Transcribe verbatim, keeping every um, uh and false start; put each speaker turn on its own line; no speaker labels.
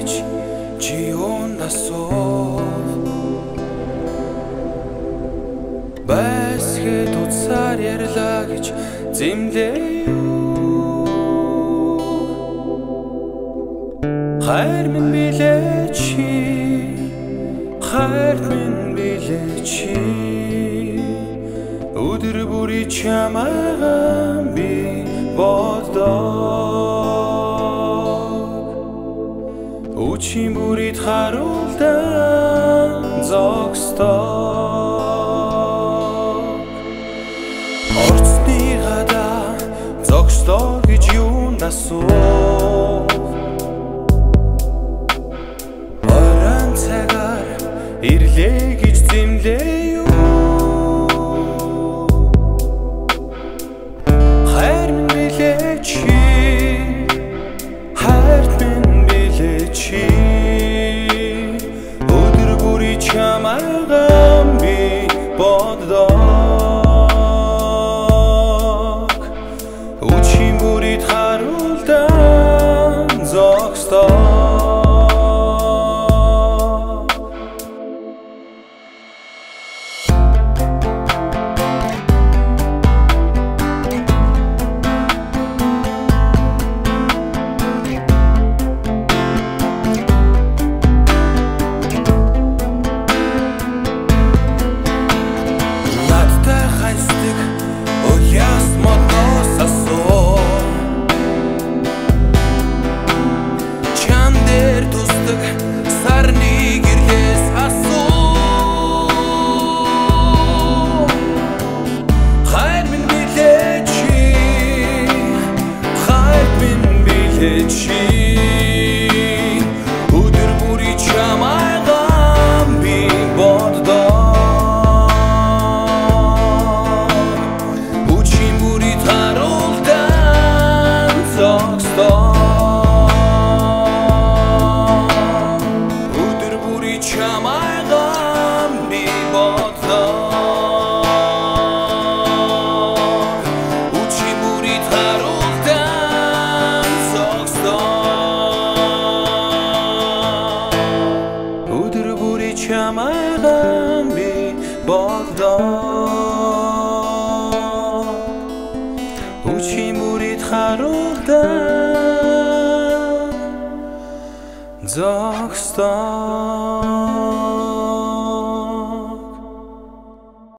гэж чи юундас суув Байсгээд утсаар ярьлаа гэж зэмлээ Хайр минь билээ чи Хайр минь билээ чи Өдөр бүрий чамайгаа би боддог Үчийн бүрийд харуулдан зогсдог Орцны гадаа зогсдог гэж юундас суув Орон цагаар ирлээ гэж зэмлээ юу Хайр минь билээ чи Хайр минь билээ чи Өдөр бүрий чамайгаа би боддог Үчийн бүрийд харуулдан зогсдог Сарны гэрлээс асуу Хайр минь билээ чи Хайр минь билээ чи Өдөр бүрий чамайгаа би боддог Үчийн бүрийд харуулдан зогсдог Чамайгаа би боддог Үчийн бүрийд харуулдан зогсдог Өдөр бүрий чамайгаа би боддог Үчийн бүрийд харуулдан зогсдог